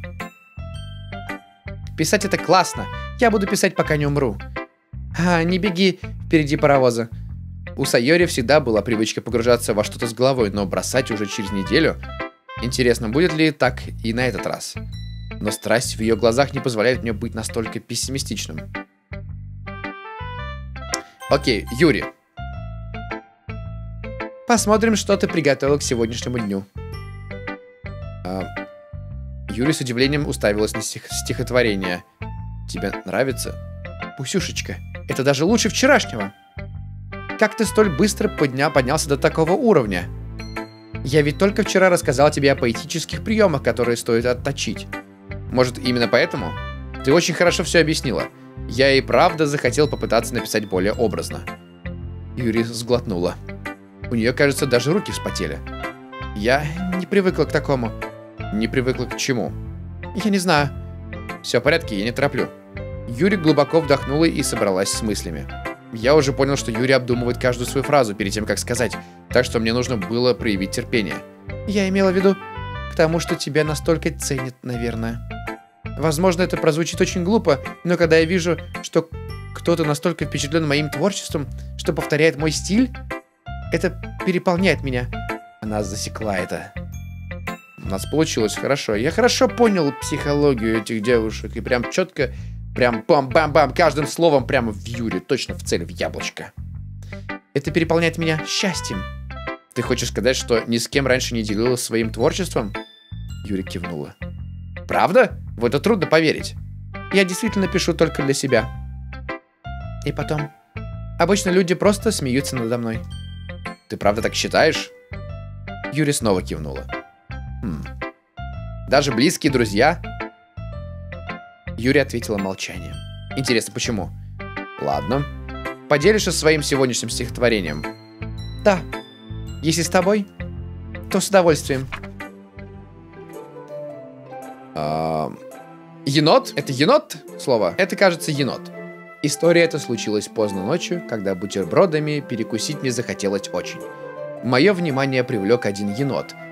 Писать это классно. Я буду писать, пока не умру. А, не беги впереди паровоза. У Сайори всегда была привычка погружаться во что-то с головой, но бросать уже через неделю... Интересно, будет ли так и на этот раз? Но страсть в ее глазах не позволяет мне быть настолько пессимистичным. Окей, Юри. Посмотрим, что ты приготовил к сегодняшнему дню. А, Юри с удивлением уставилась на стих стихотворение. Тебе нравится? Пусюшечка, это даже лучше вчерашнего. Как ты столь быстро подня поднялся до такого уровня? Я ведь только вчера рассказал тебе о поэтических приемах, которые стоит отточить. Может, именно поэтому? Ты очень хорошо все объяснила. Я и правда захотел попытаться написать более образно. Юри сглотнула. У нее, кажется, даже руки вспотели. Я не привыкла к такому. Не привыкла к чему? Я не знаю. Все в порядке, я не тороплю. Юри глубоко вдохнула и собралась с мыслями. Я уже понял, что Юри обдумывает каждую свою фразу перед тем, как сказать, так что мне нужно было проявить терпение. Я имела в виду к тому, что тебя настолько ценят, наверное. Возможно, это прозвучит очень глупо, но когда я вижу, что кто-то настолько впечатлен моим творчеством, что повторяет мой стиль, это переполняет меня. Она засекла это. У нас получилось хорошо. Я хорошо понял психологию этих девушек и прям четко... Прям бам-бам-бам, каждым словом прямо в Юри, точно в цель, в яблочко. Это переполняет меня счастьем. Ты хочешь сказать, что ни с кем раньше не делилась своим творчеством? Юри кивнула. Правда? В это трудно поверить. Я действительно пишу только для себя. И потом, обычно люди просто смеются надо мной. Ты правда так считаешь? Юри снова кивнула. Хм. Даже близкие друзья... Юри ответила молчанием. Интересно, почему? Ладно. Поделишься своим сегодняшним стихотворением? Да. Если с тобой, то с удовольствием. А... Енот? Это енот? Слово. Это, кажется, енот. История эта случилась поздно ночью, когда бутербродами перекусить мне захотелось очень. Мое внимание привлек один енот.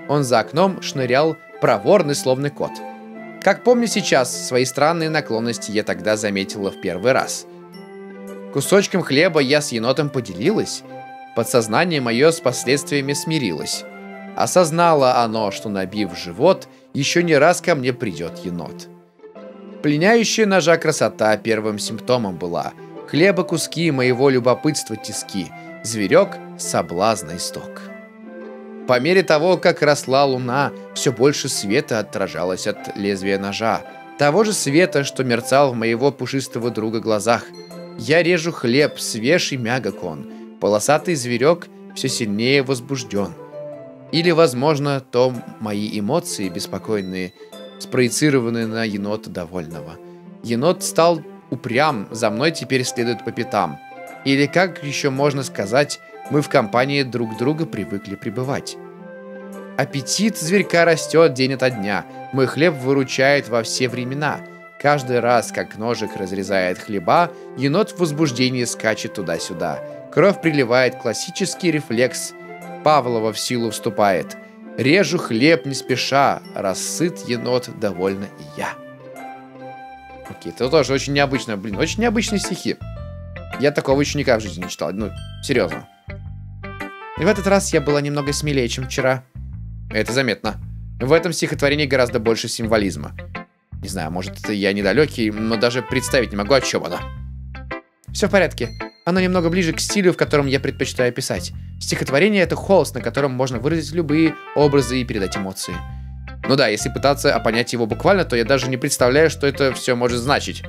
Он за окном шнырял проворный, словно кот. Как помню сейчас, свои странные наклонности я тогда заметила в первый раз. Кусочком хлеба я с енотом поделилась. Подсознание мое с последствиями смирилось. Осознало оно, что, набив живот, еще не раз ко мне придет енот. Пленяющая ножа красота первым симптомом была. Хлеба куски моего любопытства тиски. Зверек — соблазна исток. По мере того, как росла луна, все больше света отражалось от лезвия ножа. Того же света, что мерцал в моего пушистого друга глазах. Я режу хлеб, свеж и мягок он. Полосатый зверек все сильнее возбужден. Или, возможно, то мои эмоции беспокойные, спроецированы на енота довольного. Енот стал упрям, за мной теперь следует по пятам. Или, как еще можно сказать, мы в компании друг друга привыкли пребывать. Аппетит зверька растет день ото дня. Мой хлеб выручает во все времена. Каждый раз, как ножик разрезает хлеба, енот в возбуждении скачет туда-сюда. Кровь приливает, классический рефлекс Павлова в силу вступает. Режу хлеб не спеша, рассыт енот, довольно и я. Окей, это тоже очень необычно, блин, очень необычные стихи. Я такого еще никогда в жизни не читал, ну, серьезно. И в этот раз я была немного смелее, чем вчера. Это заметно. В этом стихотворении гораздо больше символизма. Не знаю, может, это я недалекий, но даже представить не могу, о чем оно. Все в порядке. Оно немного ближе к стилю, в котором я предпочитаю писать. Стихотворение — это холст, на котором можно выразить любые образы и передать эмоции. Ну да, если пытаться понять его буквально, то я даже не представляю, что это все может значить.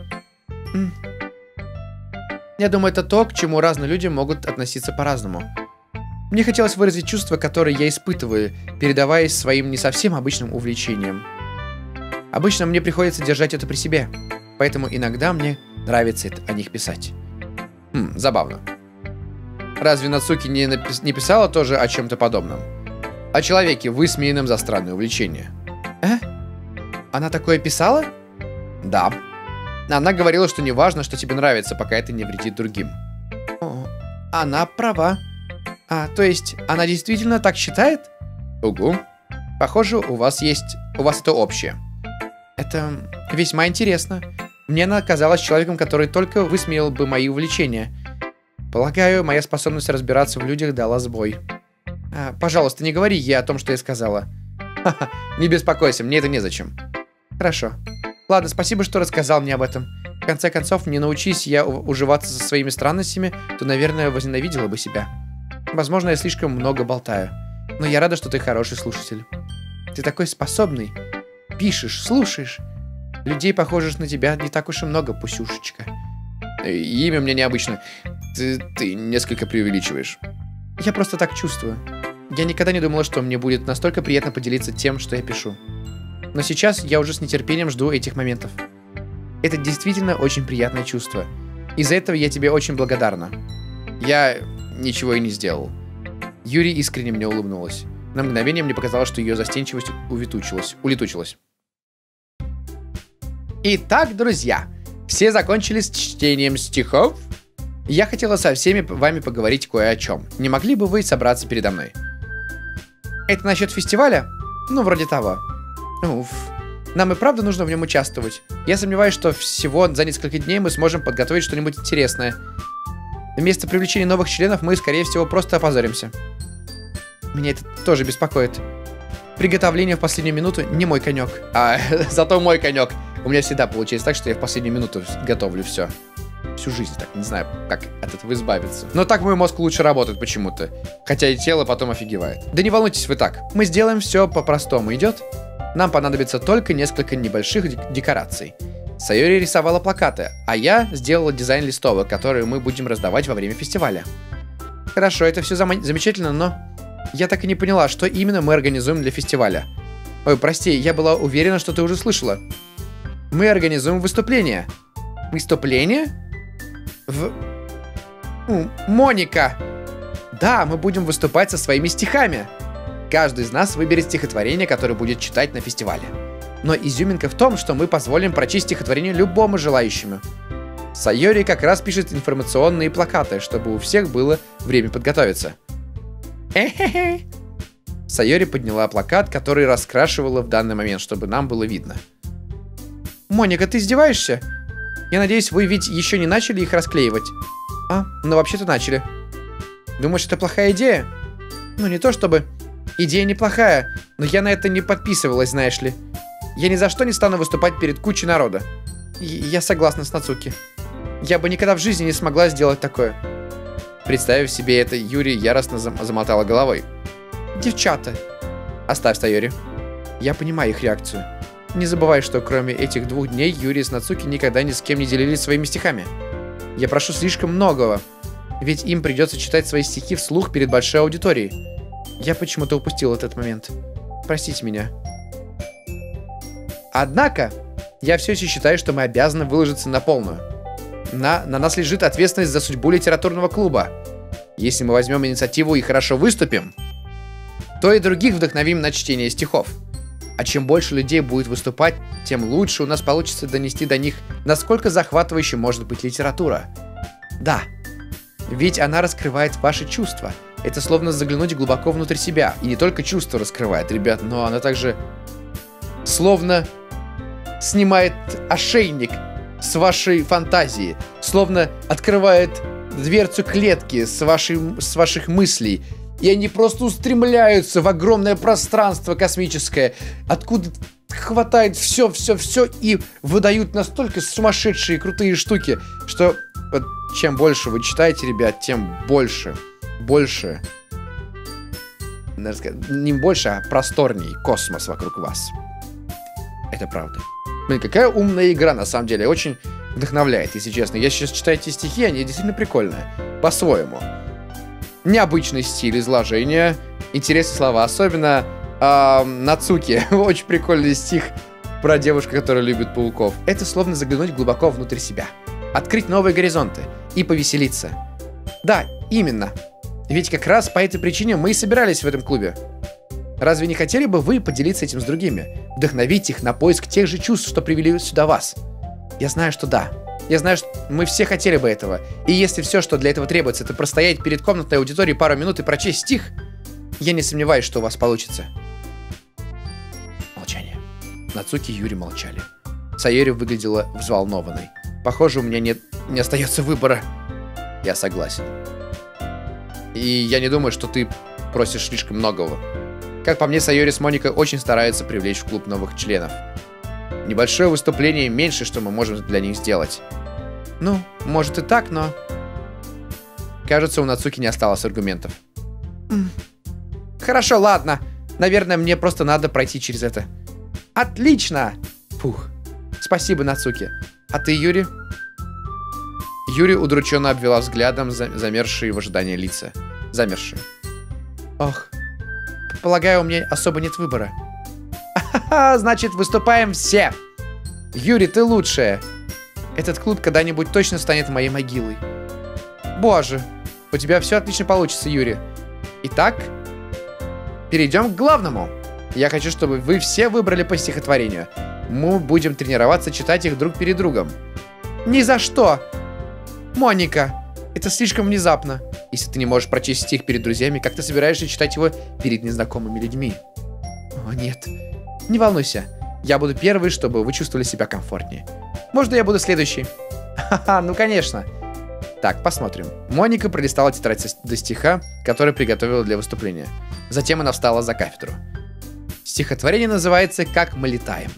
Я думаю, это то, к чему разные люди могут относиться по-разному. Мне хотелось выразить чувства, которые я испытываю, передаваясь своим не совсем обычным увлечением. Обычно мне приходится держать это при себе, поэтому иногда мне нравится это, о них писать. Хм, забавно. Разве Нацуки не, напис- не писала тоже о чем-то подобном? О человеке, высмеянном за странное увлечение. Э? Она такое писала? Да. Она говорила, что не важно, что тебе нравится, пока это не вредит другим. О, она права. А, то есть, она действительно так считает? Угу. Похоже, у вас есть... У вас это общее. Это весьма интересно. Мне она казалась человеком, который только высмеял бы мои увлечения. Полагаю, моя способность разбираться в людях дала сбой. А, пожалуйста, не говори ей о том, что я сказала. Ха-ха, не беспокойся, мне это незачем. Хорошо. Ладно, спасибо, что рассказал мне об этом. В конце концов, не научись я уживаться со своими странностями, то, наверное, возненавидела бы себя. Возможно, я слишком много болтаю. Но я рада, что ты хороший слушатель. Ты такой способный. Пишешь, слушаешь. Людей, похожих на тебя, не так уж и много, Пусюшечка. Имя мне необычно. Ты, ты несколько преувеличиваешь. Я просто так чувствую. Я никогда не думала, что мне будет настолько приятно поделиться тем, что я пишу. Но сейчас я уже с нетерпением жду этих моментов. Это действительно очень приятное чувство. Из-за этого я тебе очень благодарна. Я ничего и не сделал. Юри искренне мне улыбнулась. На мгновение мне показалось, что ее застенчивость улетучилась. улетучилась. Итак, друзья, все закончили с чтением стихов. Я хотела со всеми вами поговорить кое о чем. Не могли бы вы собраться передо мной? Это насчет фестиваля? Ну, вроде того. Уф. Нам и правда нужно в нем участвовать. Я сомневаюсь, что всего за несколько дней мы сможем подготовить что-нибудь интересное. Вместо привлечения новых членов мы, скорее всего, просто опозоримся. Меня это тоже беспокоит. Приготовление в последнюю минуту не мой конек. А, зато мой конек. У меня всегда получается так, что я в последнюю минуту готовлю все. Всю жизнь так, не знаю, как от этого избавиться. Но так мой мозг лучше работает почему-то. Хотя и тело потом офигевает. Да не волнуйтесь вы так. Мы сделаем все по-простому, идет? Нам понадобится только несколько небольших декораций. Сайори рисовала плакаты, а я сделала дизайн листовок, которые мы будем раздавать во время фестиваля. Хорошо, это все зам... замечательно, но... Я так и не поняла, что именно мы организуем для фестиваля. Ой, прости, я была уверена, что ты уже слышала. Мы организуем выступление. Выступление? В... М- Моника! Да, мы будем выступать со своими стихами. Каждый из нас выберет стихотворение, которое будет читать на фестивале. Но изюминка в том, что мы позволим прочесть стихотворение любому желающему. Сайори как раз пишет информационные плакаты, чтобы у всех было время подготовиться. Эхе-хе. Сайори подняла плакат, который раскрашивала в данный момент, чтобы нам было видно. Моника, ты издеваешься? Я надеюсь, вы ведь еще не начали их расклеивать. А, ну вообще-то начали. Думаешь, это плохая идея? Ну не то чтобы... Идея неплохая, но я на это не подписывалась, знаешь ли. Я ни за что не стану выступать перед кучей народа. И я согласна с Нацуки. Я бы никогда в жизни не смогла сделать такое. Представив себе это, Юри яростно зам замотала головой. Девчата. Оставь, Сайори. Я понимаю их реакцию. Не забывай, что кроме этих двух дней Юри с Нацуки никогда ни с кем не делились своими стихами. Я прошу слишком многого, ведь им придется читать свои стихи вслух перед большой аудиторией. Я почему-то упустил этот момент. Простите меня. Однако, я все еще считаю, что мы обязаны выложиться на полную. На, на нас лежит ответственность за судьбу литературного клуба. Если мы возьмем инициативу и хорошо выступим, то и других вдохновим на чтение стихов. А чем больше людей будет выступать, тем лучше у нас получится донести до них, насколько захватывающей может быть литература. Да, ведь она раскрывает ваши чувства. Это словно заглянуть глубоко внутрь себя. И не только чувства раскрывает, ребят, но она также словно снимает ошейник с вашей фантазии. Словно открывает дверцу клетки с, вашей, с ваших мыслей. И они просто устремляются в огромное пространство космическое, откуда хватает все-все-все и выдают настолько сумасшедшие крутые штуки, что вот, чем больше вы читаете, ребят, тем больше, больше, не больше, а просторней космос вокруг вас. Это правда. Блин, какая умная игра, на самом деле, очень вдохновляет, если честно. Я сейчас читаю эти стихи, они действительно прикольные, по-своему. Необычный стиль изложения, интересные слова, особенно э, Нацуки. Очень прикольный стих про девушку, которая любит пауков. Это словно заглянуть глубоко внутрь себя, открыть новые горизонты и повеселиться. Да, именно. Ведь как раз по этой причине мы и собирались в этом клубе. Разве не хотели бы вы поделиться этим с другими? Вдохновить их на поиск тех же чувств, что привели сюда вас? Я знаю, что да. Я знаю, что мы все хотели бы этого. И если все, что для этого требуется, это простоять перед комнатной аудиторией пару минут и прочесть стих, я не сомневаюсь, что у вас получится. Молчание. Нацуки и Юри молчали. Сайори выглядела взволнованной. Похоже, у меня нет, не остается выбора. Я согласен. И я не думаю, что ты просишь слишком многого. Как по мне, Сайори с Моникой очень стараются привлечь в клуб новых членов. Небольшое выступление меньше, что мы можем для них сделать. Ну, может и так, но... Кажется, у Нацуки не осталось аргументов. Хорошо, ладно. Наверное, мне просто надо пройти через это. Отлично! Фух. Спасибо, Нацуки. А ты, Юри? Юри удрученно обвела взглядом замерзшие в ожидании лица. Замерзшие. Ох. Полагаю, у меня особо нет выбора. Ха-ха, значит, выступаем все. Юри, ты лучшая. Этот клуб когда-нибудь точно станет моей могилой. Боже, у тебя все отлично получится, Юри. Итак, перейдем к главному. Я хочу, чтобы вы все выбрали по стихотворению. Мы будем тренироваться читать их друг перед другом. Ни за что. Моника, это слишком внезапно. Если ты не можешь прочесть стих перед друзьями, как ты собираешься читать его перед незнакомыми людьми? О, нет. Не волнуйся. Я буду первый, чтобы вы чувствовали себя комфортнее. Может, я буду следующий? Ха-ха, ну конечно. Так, посмотрим. Моника пролистала тетрадь до стиха, который приготовила для выступления. Затем она встала за кафедру. Стихотворение называется «Как мы летаем».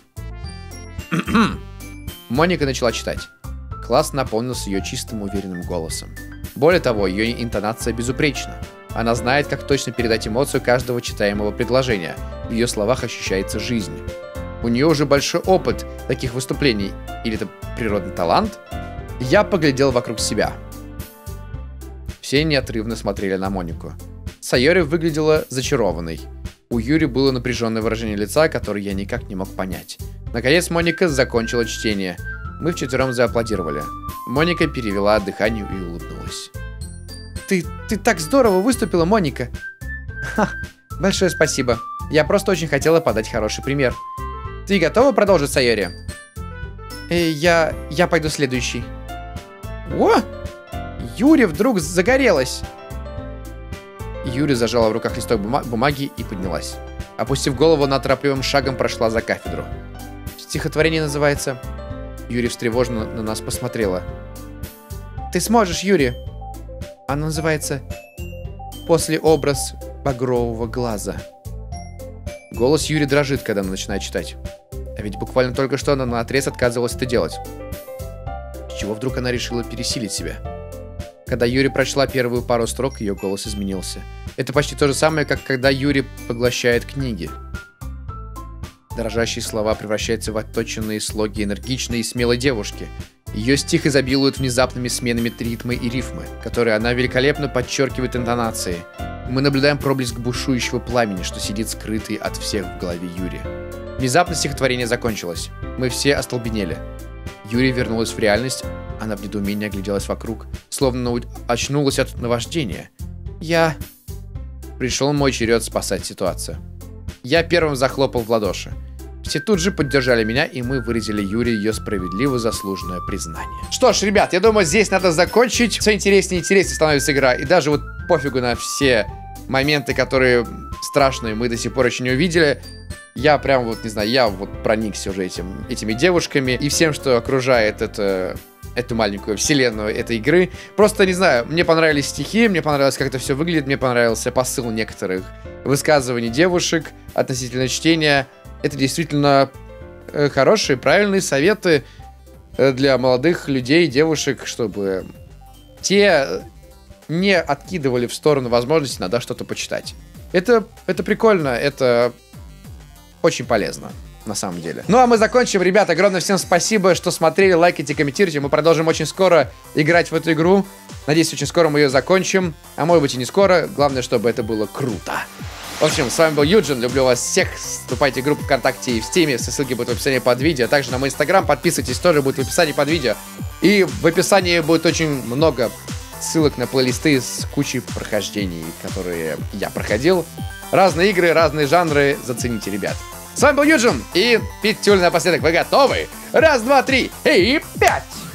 Моника начала читать. Класс наполнился ее чистым, уверенным голосом. Более того, ее интонация безупречна. Она знает, как точно передать эмоцию каждого читаемого предложения. В ее словах ощущается жизнь. У нее уже большой опыт таких выступлений. Или это природный талант? Я поглядел вокруг себя. Все неотрывно смотрели на Монику. Сайори выглядела зачарованной. У Юри было напряженное выражение лица, которое я никак не мог понять. Наконец Моника закончила чтение. Мы вчетвером зааплодировали. Моника перевела дыхание и улыбнулась. Ты, ты так здорово выступила, Моника. Ха, большое спасибо. Я просто очень хотела подать хороший пример. Ты готова продолжить, Сайори? Э, я... я пойду следующий. О! Юри вдруг загорелась. Юри зажала в руках листок бума- бумаги и поднялась. Опустив голову, она торопливым шагом прошла за кафедру. Стихотворение называется... Юри встревоженно на нас посмотрела. Ты сможешь, Юри. Оно называется «После образ багрового глаза». Голос Юри дрожит, когда она начинает читать. А ведь буквально только что она наотрез отказывалась это делать. С чего вдруг она решила пересилить себя? Когда Юри прочла первую пару строк, ее голос изменился. Это почти то же самое, как когда Юри поглощает книги. Дрожащие слова превращаются в отточенные слоги энергичной и смелой девушки. Ее стих изобилует внезапными сменами ритма и рифмы, которые она великолепно подчеркивает интонацией. Мы наблюдаем проблеск бушующего пламени, что сидит скрытый от всех в голове Юри. Внезапно стихотворение закончилось. Мы все остолбенели. Юри вернулась в реальность. Она в недоумении огляделась вокруг, словно очнулась от наваждения. Я... Пришел мой черед спасать ситуацию. Я первым захлопал в ладоши. Все тут же поддержали меня, и мы выразили Юре ее справедливо заслуженное признание. Что ж, ребят, я думаю, здесь надо закончить. Все интереснее и интереснее становится игра. И даже вот пофигу на все моменты, которые страшные, мы до сих пор еще не увидели. Я прям вот, не знаю, я вот проникся уже этим, этими девушками и всем, что окружает это, эту маленькую вселенную этой игры. Просто, не знаю, мне понравились стихи, мне понравилось, как это все выглядит, мне понравился посыл некоторых высказываний девушек относительно чтения. Это действительно э, хорошие, правильные советы э, для молодых людей, девушек, чтобы те не откидывали в сторону возможности иногда что-то почитать. Это, это прикольно, это очень полезно, на самом деле. Ну а мы закончим, ребят. Огромное всем спасибо, что смотрели, лайкайте, комментируйте. Мы продолжим очень скоро играть в эту игру. Надеюсь, очень скоро мы ее закончим. А может быть и не скоро. Главное, чтобы это было круто. В общем, с вами был Юджин, люблю вас всех, вступайте в группу ВКонтакте и в Стиме, все ссылки будут в описании под видео, а также на мой инстаграм, подписывайтесь, тоже будет в описании под видео. И в описании будет очень много ссылок на плейлисты с кучей прохождений, которые я проходил. Разные игры, разные жанры, зацените, ребят. С вами был Юджин и Питтюль напоследок, вы готовы? Раз, два, три и пять!